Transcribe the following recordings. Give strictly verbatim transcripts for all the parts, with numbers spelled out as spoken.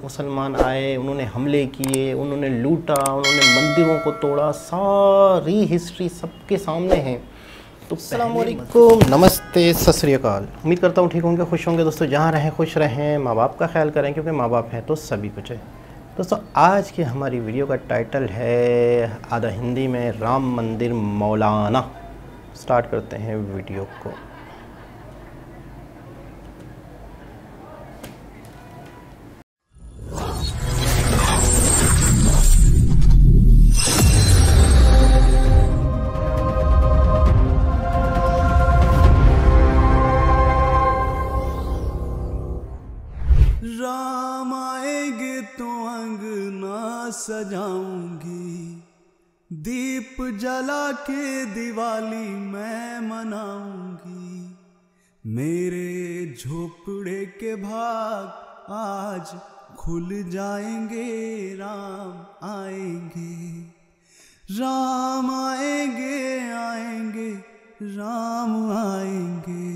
मुसलमान आए, उन्होंने हमले किए, उन्होंने लूटा, उन्होंने मंदिरों को तोड़ा, सारी हिस्ट्री सबके सामने है। तो अस्सलाम वालेकुम, नमस्ते, सत श्री अकाल। उम्मीद करता हूँ ठीक होंगे, खुश होंगे दोस्तों। जहाँ रहें खुश रहें, माँ बाप का ख्याल करें, क्योंकि माँ बाप हैं तो सभी कुछ है। दोस्तों आज की हमारी वीडियो का टाइटल है आधा हिंदी में राम मंदिर मौलाना। स्टार्ट करते हैं वीडियो को। राम आएंगे तो अंगना सजाऊंगी, दीप जला के दिवाली मैं मनाऊंगी। मेरे झोपड़े के भाग आज खुल जाएंगे, राम आएंगे, राम आएंगे, आएंगे, राम आएंगे।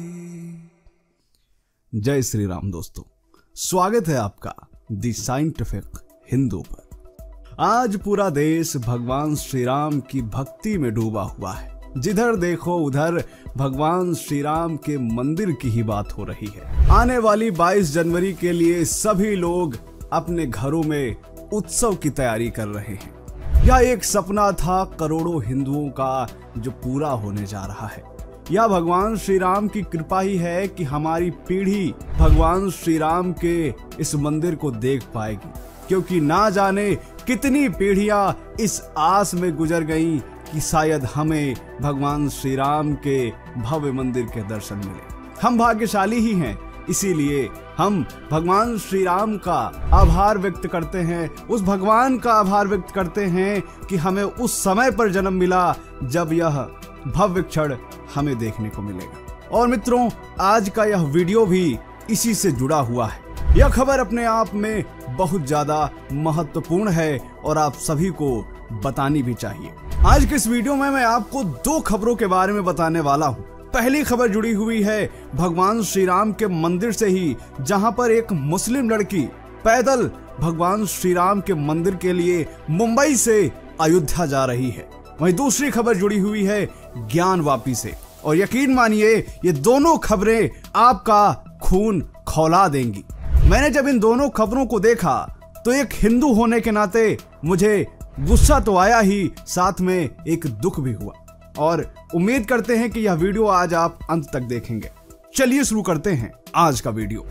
जय श्री राम दोस्तों, स्वागत है आपका दी साइंटिफिक हिंदू पर। आज पूरा देश भगवान श्री राम की भक्ति में डूबा हुआ है। जिधर देखो उधर भगवान श्री राम के मंदिर की ही बात हो रही है। आने वाली बाईस जनवरी के लिए सभी लोग अपने घरों में उत्सव की तैयारी कर रहे हैं। यह एक सपना था करोड़ों हिंदुओं का जो पूरा होने जा रहा है। यह भगवान श्री राम की कृपा ही है कि हमारी पीढ़ी भगवान श्री राम के इस मंदिर को देख पाएगी, क्योंकि ना जाने कितनी पीढ़ियां इस आस में गुजर गईं कि शायद हमें भगवान श्री राम के भव्य मंदिर के दर्शन मिले। हम भाग्यशाली ही हैं, इसीलिए हम भगवान श्री राम का आभार व्यक्त करते हैं, उस भगवान का आभार व्यक्त करते हैं कि हमें उस समय पर जन्म मिला जब यह भव्य क्षण हमें देखने को मिलेगा। और मित्रों, आज का यह वीडियो भी इसी से जुड़ा हुआ है। यह खबर अपने आप में बहुत ज्यादा महत्वपूर्ण है और आप सभी को बतानी भी चाहिए। आज के इस वीडियो में मैं आपको दो खबरों के बारे में बताने वाला हूँ। पहली खबर जुड़ी हुई है भगवान श्री राम के मंदिर से ही, जहाँ पर एक मुस्लिम लड़की पैदल भगवान श्री राम के मंदिर के लिए मुंबई से अयोध्या जा रही है। वहीं दूसरी खबर जुड़ी हुई है ज्ञानवापी से, और यकीन मानिए ये दोनों खबरें आपका खून खौला देंगी। मैंने जब इन दोनों खबरों को देखा तो एक हिंदू होने के नाते मुझे गुस्सा तो आया ही, साथ में एक दुख भी हुआ। और उम्मीद करते हैं कि यह वीडियो आज आप अंत तक देखेंगे। चलिए शुरू करते हैं आज का वीडियो।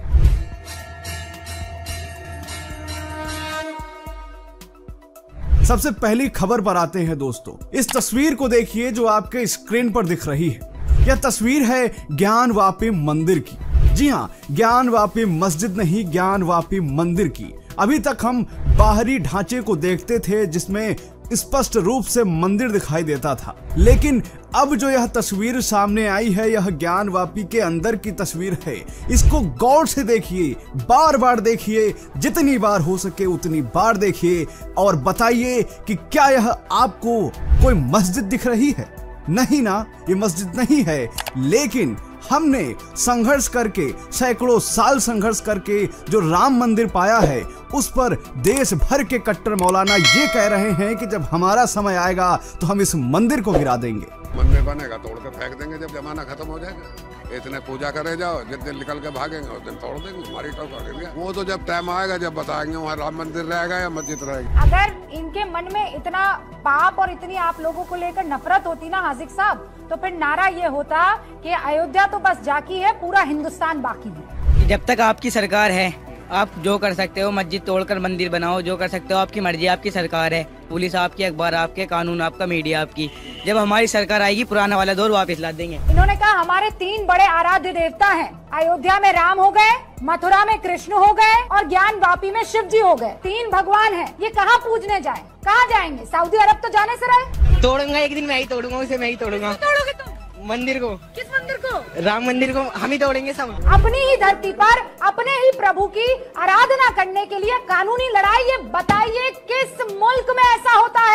सबसे पहली खबर पर आते हैं दोस्तों। इस तस्वीर को देखिए जो आपके स्क्रीन पर दिख रही है। यह तस्वीर है ज्ञानवापी मंदिर की। जी हाँ, ज्ञानवापी मस्जिद नहीं, ज्ञानवापी मंदिर की। अभी तक हम बाहरी ढांचे को देखते थे जिसमें स्पष्ट रूप से मंदिर दिखाई देता था, लेकिन अब जो यह तस्वीर सामने आई है यह ज्ञानवापी के अंदर की तस्वीर है। इसको गौर से देखिए, बार बार देखिए, जितनी बार हो सके उतनी बार देखिए और बताइए कि क्या यह आपको कोई मस्जिद दिख रही है? नहीं ना, ये मस्जिद नहीं है। लेकिन हमने संघर्ष करके, सैकड़ों साल संघर्ष करके जो राम मंदिर पाया है, उस पर देश भर के कट्टर मौलाना ये कह रहे हैं कि जब हमारा समय आएगा तो हम इस मंदिर को गिरा देंगे। मंदिर बनेगा तोड़ के फेंक देंगे जब जमाना खत्म हो जाएगा। इतने पूजा करे जाओ, जिस दिन निकल के भागेंगे उस दिन तोड़ देंगे। हमारी टोक वो तो जब टाइम आएगा जब बताएंगे वहाँ राम मंदिर रहेगा या मस्जिद रहेगी। अगर इनके मन में इतना पाप और इतनी आप लोगों को लेकर नफरत होती ना हाजिक साहब, तो फिर नारा ये होता कि अयोध्या तो बस जाकी है, पूरा हिंदुस्तान बाकी है। जब तक आपकी सरकार है आप जो कर सकते हो, मस्जिद तोड़कर मंदिर बनाओ, जो कर सकते हो, आपकी मर्जी, आपकी सरकार है। पुलिस आपकी, अखबार आपके, कानून आपका, मीडिया आपकी। जब हमारी सरकार आएगी पुराना वाला दौर वापस ला देंगे। इन्होंने कहा हमारे तीन बड़े आराध्य देवता हैं। अयोध्या में राम हो गए, मथुरा में कृष्ण हो गए और ज्ञानवापी में शिव जी हो गए। तीन भगवान हैं। ये कहाँ पूजने जाए? कहाँ जाएंगे? सऊदी अरब तो जाने से रहे। तोड़ूंगा एक दिन, मैं ही तोड़ूंगा उसे, मैं ही तोड़ूंगा। तोड़ोगे तुम मंदिर को? किस मंदिर को? राम मंदिर को हम ही तोड़ेंगे सब। अपनी ही धरती पर अपने ही प्रभु की आराधना करने के लिए कानूनी लड़ाई। ये बताइए किस मुल्क में ऐसा होता है?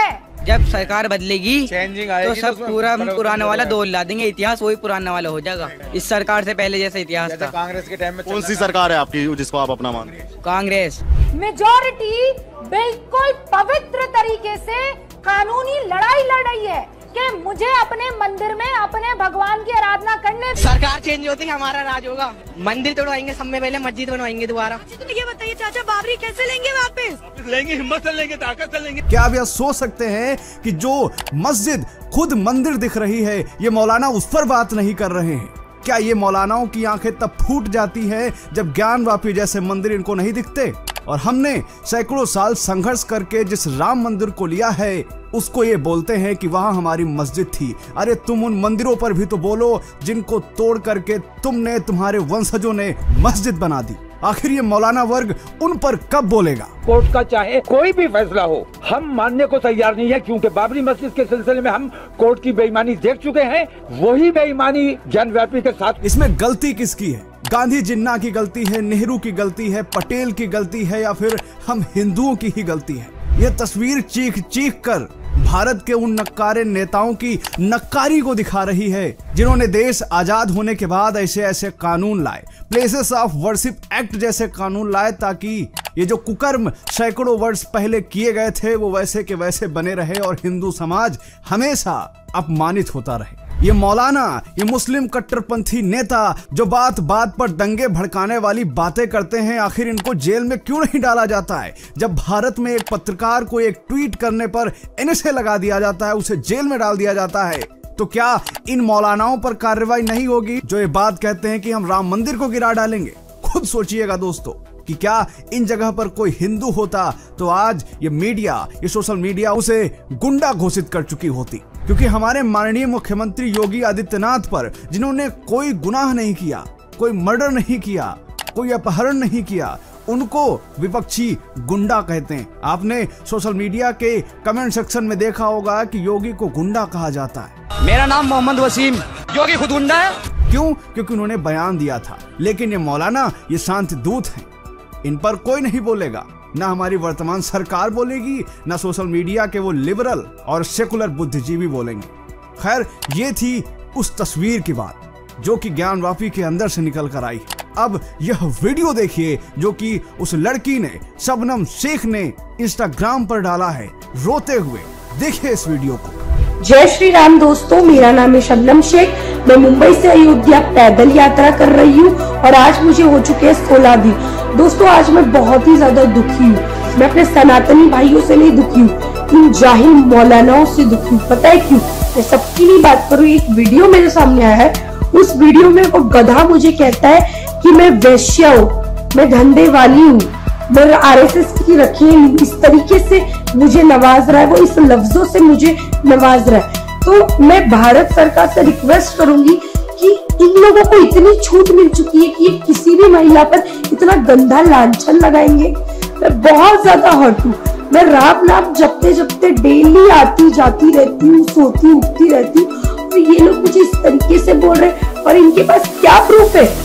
जब सरकार बदलेगी तो सब पूरा पुराने वाला दौर ला देंगे, इतिहास वही पुराना वाला हो जाएगा। इस सरकार से पहले जैसा इतिहास था। कांग्रेस के टाइम में कौन सी सरकार है आपकी जिसको आप अपना मानते हैं? कांग्रेस। मेजॉरिटी बिल्कुल पवित्र तरीके से कानूनी लड़ाई लड़ रही है कि मुझे अपने मंदिर में अपने भगवान की आराधना करने। सरकार चेंज होती है हमारा राज होगा। मंदिर तोड़वाएंगे, सब में पहले मस्जिद बनवाएंगे दोबारा। तो ये बताइए चाचा, बाबरी कैसे लेंगे वापस? लेंगे, हिम्मत से लेंगे, ताकत से लेंगे। क्या आप यह सोच सकते हैं कि जो मस्जिद खुद मंदिर दिख रही है, ये मौलाना उस पर बात नहीं कर रहे हैं? क्या ये मौलानाओं की आंखें तब फूट जाती है जब ज्ञानवापी जैसे मंदिर इनको नहीं दिखते? और हमने सैकड़ों साल संघर्ष करके जिस राम मंदिर को लिया है, उसको ये बोलते हैं कि वहां हमारी मस्जिद थी। अरे तुम उन मंदिरों पर भी तो बोलो जिनको तोड़ करके तुमने, तुम्हारे वंशजों ने मस्जिद बना दी। आखिर ये मौलाना वर्ग उन पर कब बोलेगा? कोर्ट का चाहे कोई भी फैसला हो, हम मानने को तैयार नहीं है, क्योंकि बाबरी मस्जिद के सिलसिले में हम कोर्ट की बेईमानी देख चुके हैं। वही बेईमानी ज्ञानवापी के साथ। इसमें गलती किसकी है? गांधी जिन्ना की गलती है, नेहरू की गलती है, पटेल की गलती है, या फिर हम हिंदुओं की ही गलती है? यह तस्वीर चीख चीख कर भारत के उन नक्कारे नेताओं की नक्कारी को दिखा रही है जिन्होंने देश आजाद होने के बाद ऐसे ऐसे कानून लाए, प्लेसेस ऑफ वर्शिप एक्ट जैसे कानून लाए, ताकि ये जो कुकर्म सैकड़ों वर्ष पहले किए गए थे वो वैसे के वैसे बने रहे और हिंदू समाज हमेशा अपमानित होता रहे। ये मौलाना, ये मुस्लिम कट्टरपंथी नेता जो बात बात पर दंगे भड़काने वाली बातें करते हैं, आखिर इनको जेल में क्यों नहीं डाला जाता है? जब भारत में एक पत्रकार को एक ट्वीट करने पर एनएसए लगा दिया जाता है, उसे जेल में डाल दिया जाता है, तो क्या इन मौलानाओं पर कार्रवाई नहीं होगी जो ये बात कहते हैं कि हम राम मंदिर को गिरा डालेंगे? खुद सोचिएगा दोस्तों कि क्या इन जगह पर कोई हिंदू होता तो आज ये मीडिया, ये सोशल मीडिया उसे गुंडा घोषित कर चुकी होती। क्योंकि हमारे माननीय मुख्यमंत्री योगी आदित्यनाथ पर, जिन्होंने कोई गुनाह नहीं किया, कोई मर्डर नहीं किया, कोई अपहरण नहीं किया, उनको विपक्षी गुंडा कहते हैं। आपने सोशल मीडिया के कमेंट सेक्शन में देखा होगा कि योगी को गुंडा कहा जाता है। मेरा नाम मोहम्मद वसीम, योगी खुद गुंडा है। क्यों? क्योंकि उन्होंने बयान दिया था। लेकिन ये मौलाना, ये शांति दूत हैं, इन पर कोई नहीं बोलेगा, ना हमारी वर्तमान सरकार बोलेगी, ना सोशल मीडिया के वो लिबरल और सेकुलर बुद्धिजीवी बोलेंगे। खैर, ये थी उस तस्वीर की बात जो कि ज्ञानवापी के अंदर से निकल कर आई। अब यह वीडियो देखिए जो कि उस लड़की ने, शबनम शेख ने इंस्टाग्राम पर डाला है रोते हुए। देखिए इस वीडियो को। जय श्री राम दोस्तों, मेरा नाम है शबनम शेख। मैं मुंबई से अयोध्या पैदल यात्रा कर रही हूँ और आज मुझे हो चुके हैं सोलह दिन। दोस्तों, आज मैं बहुत ही ज्यादा दुखी हूँ। मैं अपने सनातनी भाइयों से नहीं दुखी हूँ, इन जाहिल मौलानाओं से दुखी हूँ। पता है क्यों? मैं सबकी नहीं बात करूँ। एक वीडियो मेरे सामने आया है, उस वीडियो में वो गधा मुझे कहता है कि मैं वैश्या हूँ, मैं धंधे वाली हूँ, मैं आरएसएस की रखी है। इस तरीके से मुझे नवाज रहा है, वो इस लफ्जों से मुझे नवाज रहा है। तो मैं भारत सरकार से रिक्वेस्ट करूंगी कि इन लोगों को इतनी छूट मिल चुकी है कि ये किसी भी महिला पर इतना गंदा लांछन लगाएंगे। मैं बहुत ज्यादा हर्ट हूँ। मैं राम नाम जपते जपते डेली आती जाती रहती हूँ, सोती उठती रहती हूँ, और ये लोग मुझे इस तरीके से बोल रहे हैं। और इनके पास क्या प्रूफ है?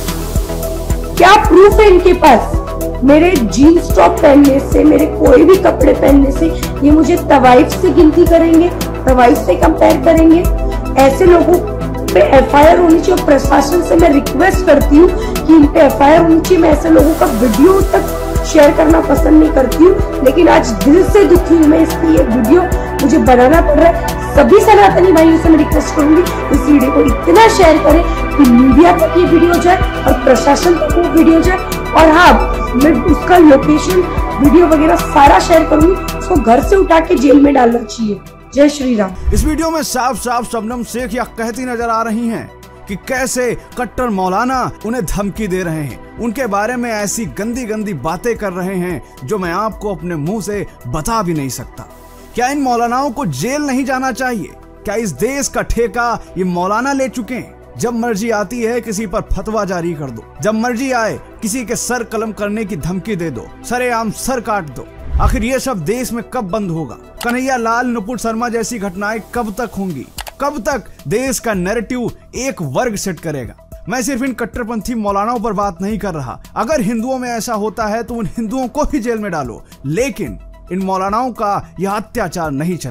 क्या प्रूफ है इनके पास? मेरे जीन्स टॉप पहनने से, मेरे कोई भी कपड़े पहनने से ये मुझे तवाइफ से गिनती करेंगे, तवाइफ से कंपेयर करेंगे। ऐसे लोगों पे एफ आई आर होनी चाहिए। प्रशासन से मैं रिक्वेस्ट करती हूँ कि इन पे एफ आई आर होनी चाहिए। मैं ऐसे लोगों का वीडियो तक शेयर करना पसंद नहीं करती हूँ, लेकिन आज दिल से दुखी हूँ मैं, इसलिए ये वीडियो मुझे बनाना पड़ रहा है। सभी सनातनी भाइयों से मैं रिक्वेस्ट करूंगी इस वीडियो को इतना शेयर करें कि मीडिया तक ये वीडियो जाए और प्रशासन तक वो वीडियो जाए। और हाँ, मैं उसका लोकेशन, वीडियो वगैरह सारा शेयर करूंगी। उसको घर से उठा के जेल में डालना चाहिए। जय श्री राम। इस वीडियो में साफ साफ शबनम शेख यह कहती नजर आ रही हैं कि कैसे कट्टर मौलाना उन्हें धमकी दे रहे हैं, उनके बारे में ऐसी गंदी गंदी बातें कर रहे हैं जो मैं आपको अपने मुंह से बता भी नहीं सकता। क्या इन मौलानाओं को जेल नहीं जाना चाहिए? क्या इस देश का ठेका ये मौलाना ले चुके हैं? जब मर्जी आती है किसी पर फतवा जारी कर दो, जब मर्जी आए किसी के सर कलम करने की धमकी दे दो, सरेआम सर काट दो। आखिर ये सब देश में कब बंद होगा? कन्हैया लाल, नुपुर शर्मा जैसी घटनाएं कब तक होंगी? कब तक देश का नैरेटिव एक वर्ग सेट करेगा? मैं सिर्फ इन कट्टरपंथी मौलानाओं पर बात नहीं कर रहा। अगर हिंदुओं में ऐसा होता है तो उन हिंदुओं को भी जेल में डालो, लेकिन इन मौलानाओं का यह अत्याचार नहीं चलेगा।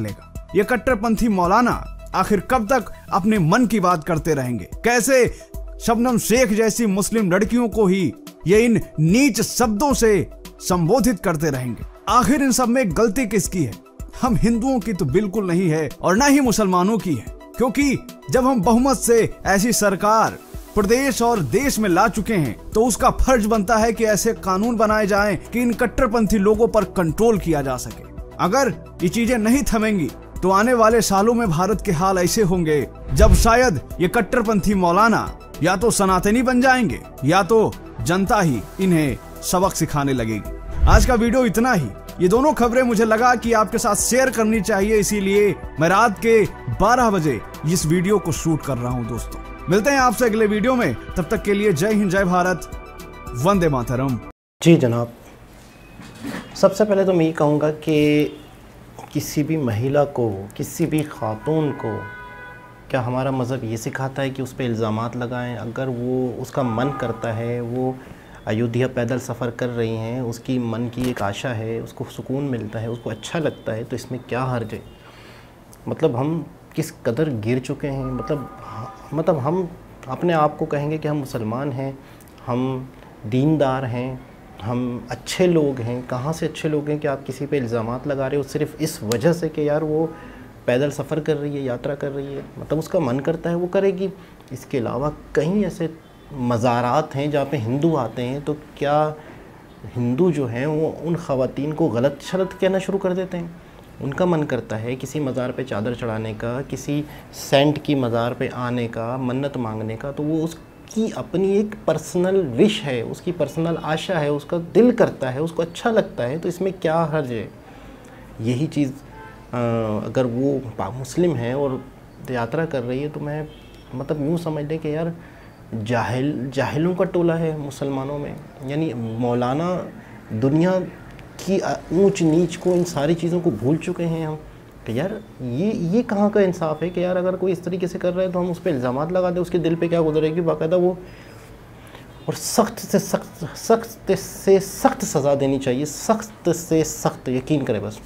ये कट्टरपंथी मौलाना आखिर कब तक अपने मन की बात करते रहेंगे? कैसे शबनम शेख जैसी मुस्लिम लड़कियों को ही ये इन नीच शब्दों से संबोधित करते रहेंगे? आखिर इन सब में गलती किसकी है? हम हिंदुओं की तो बिल्कुल नहीं है और न ही मुसलमानों की है, क्योंकि जब हम बहुमत से ऐसी सरकार प्रदेश और देश में ला चुके हैं तो उसका फर्ज बनता है कि ऐसे कानून बनाए जाएं कि इन कट्टरपंथी लोगों पर कंट्रोल किया जा सके। अगर ये चीजें नहीं थमेंगी तो आने वाले सालों में भारत के हाल ऐसे होंगे जब शायद ये कट्टरपंथी मौलाना या तो सनातनी बन जाएंगे या तो जनता ही इन्हें सबक सिखाने लगेगी। आज का वीडियो इतना ही। ये दोनों खबरें मुझे लगा कि आपके साथ शेयर करनी चाहिए, इसीलिए मैं रात के बारह बजे इस वीडियो को शूट कर रहा हूं। दोस्तों मिलते हैं आपसे अगले वीडियो में, तब तक के लिए जय हिंद, जय भारत, वंदे मातरम। जी जनाब, सबसे पहले तो मैं ये कहूँगा कि किसी भी महिला को, किसी भी खातून को क्या हमारा मज़हब ये सिखाता है कि उस पर इल्ज़ामात लगाएं? अगर वो उसका मन करता है, वो अयोध्या पैदल सफ़र कर रही हैं, उसकी मन की एक आशा है, उसको सुकून मिलता है, उसको अच्छा लगता है, तो इसमें क्या हर्ज है? मतलब हम किस कदर गिर चुके हैं। मतलब मतलब हम अपने आप को कहेंगे कि हम मुसलमान हैं, हम दीनदार हैं, हम अच्छे लोग हैं। कहाँ से अच्छे लोग हैं कि आप किसी पे इल्ज़ामात लगा रहे हो सिर्फ़ इस वजह से कि यार वो पैदल सफ़र कर रही है, यात्रा कर रही है, मतलब उसका मन करता है वो करेगी। इसके अलावा कई ऐसे मज़ारात हैं जहाँ पे हिंदू आते हैं, तो क्या हिंदू जो हैं वो उन ख़वातीन को गलत शलत कहना शुरू कर देते हैं? उनका मन करता है किसी मज़ार पे चादर चढ़ाने का, किसी सेंट की मज़ार पे आने का, मन्नत मांगने का, तो वो उसकी अपनी एक पर्सनल विश है, उसकी पर्सनल आशा है, उसका दिल करता है, उसको अच्छा लगता है, तो इसमें क्या हर्ज है? यही चीज़ अगर वो मुस्लिम है और यात्रा कर रही है तो मैं मतलब यूँ समझ लें कि यार जाहिल जाहिलों का टोला है मुसलमानों में। यानी मौलाना दुनिया की ऊंच नीच को, इन सारी चीज़ों को भूल चुके हैं हम कि यार ये ये कहाँ का इंसाफ है कि यार अगर कोई इस तरीके से कर रहा है तो हम उस पर इल्ज़ामात लगा दें, उसके दिल पे क्या गुजरेगी बाकायदा वो, और सख्त से सख्त सख्त से सख्त सज़ा देनी चाहिए, सख्त से सख्त, यकीन करें बस।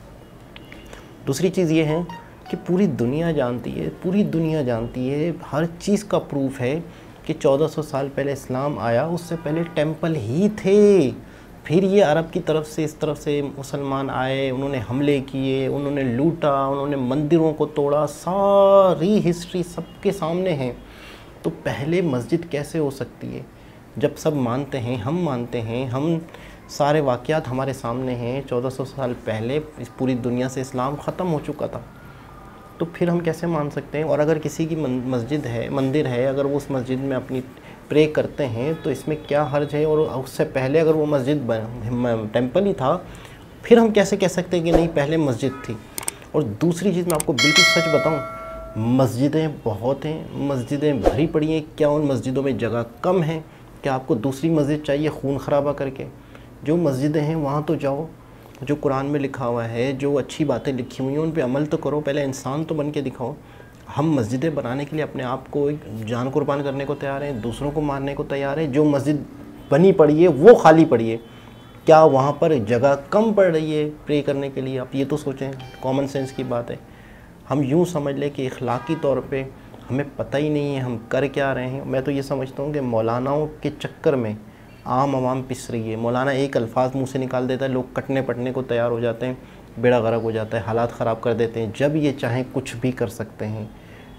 दूसरी चीज़ ये है कि पूरी दुनिया जानती है, पूरी दुनिया जानती है, हर चीज़ का प्रूफ है कि चौदह सौ साल पहले इस्लाम आया, उससे पहले टेंपल ही थे। फिर ये अरब की तरफ से इस तरफ से मुसलमान आए, उन्होंने हमले किए, उन्होंने लूटा, उन्होंने मंदिरों को तोड़ा, सारी हिस्ट्री सबके सामने है। तो पहले मस्जिद कैसे हो सकती है जब सब मानते हैं, हम मानते हैं, हम सारे वाक़यात हमारे सामने हैं। चौदह सौ साल पहले इस पूरी दुनिया से इस्लाम ख़त्म हो चुका था, तो फिर हम कैसे मान सकते हैं? और अगर किसी की मस्जिद है, मंदिर है, अगर वो उस मस्जिद में अपनी प्रे करते हैं तो इसमें क्या हर्ज है? और उससे पहले अगर वो मस्जिद टेंपल ही था, फिर हम कैसे कह सकते हैं कि नहीं पहले मस्जिद थी? और दूसरी चीज़ मैं आपको बिल्कुल सच बताऊं, मस्जिदें बहुत हैं, मस्जिदें भरी पड़ी हैं। क्या उन मस्जिदों में जगह कम है? क्या आपको दूसरी मस्जिद चाहिए खून खराबा करके? जो मस्जिदें हैं वहाँ तो जाओ, जो कुरान में लिखा हुआ है, जो अच्छी बातें लिखी हुई हैं उन पे अमल तो करो, पहले इंसान तो बन के दिखाओ। हम मस्जिदें बनाने के लिए अपने आप को एक जान कुर्बान करने को तैयार हैं, दूसरों को मारने को तैयार है। जो मस्जिद बनी पड़ी है वो खाली पड़ी है, क्या वहाँ पर जगह कम पड़ रही है प्रे करने के लिए? आप ये तो सोचें, कॉमन सेंस की बात है। हम यूँ समझ लें कि इखलाकी तौर पे हमें पता ही नहीं है हम कर क्या रहे हैं। मैं तो ये समझता हूँ कि मौलानाओं के चक्कर में आम आवाम पिस रही है। मौलाना एक अल्फाज मुँह से निकाल देता है, लोग कटने पटने को तैयार हो जाते हैं, बेड़ा गर्क हो जाता है, हालात ख़राब कर देते हैं। जब ये चाहें कुछ भी कर सकते हैं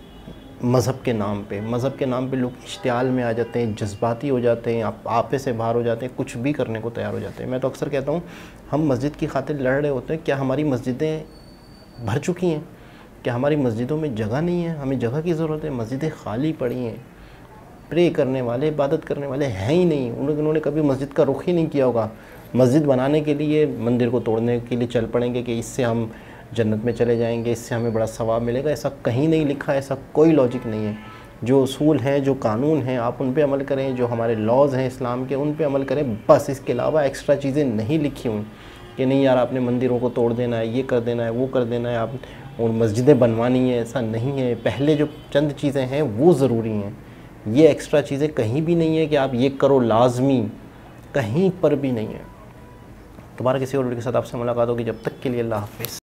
मज़हब के नाम पे। मज़हब के नाम पे लोग इश्तियाल में आ जाते हैं, जज्बाती हो जाते हैं, आप आपे से बाहर हो जाते हैं, कुछ भी करने को तैयार हो जाते हैं। मैं तो अक्सर कहता हूँ हम मस्जिद की खातिर लड़ रहे होते हैं, क्या हमारी मस्जिदें भर चुकी हैं? क्या हमारी मस्जिदों में जगह नहीं है? हमें जगह की ज़रूरत है। मस्जिदें खाली पड़ी हैं, प्रे करने वाले, इबादत करने वाले हैं ही नहीं। उन्होंने कभी मस्जिद का रुख ही नहीं किया होगा। मस्जिद बनाने के लिए मंदिर को तोड़ने के लिए चल पड़ेंगे कि इससे हम जन्नत में चले जाएंगे, इससे हमें बड़ा सवाब मिलेगा। ऐसा कहीं नहीं लिखा है, ऐसा कोई लॉजिक नहीं है। जो उसूल हैं, जो कानून हैं, आप उन पे अमल करें, जो हमारे लॉज हैं इस्लाम के उन पे अमल करें, बस। इसके अलावा एक्स्ट्रा चीज़ें नहीं लिखी हुई कि नहीं यार आपने मंदिरों को तोड़ देना है, ये कर देना है, वो कर देना है, आप और मस्जिदें बनवानी है, ऐसा नहीं है। पहले जो चंद चीज़ें हैं वो ज़रूरी हैं, ये एक्स्ट्रा चीज़ें कहीं भी नहीं है कि आप ये करो लाजमी, कहीं पर भी नहीं है। दोबारा किसी और वीडियो के साथ आपसे मुलाकात होगी, जब तक के लिए अल्लाह हाफ़िज़।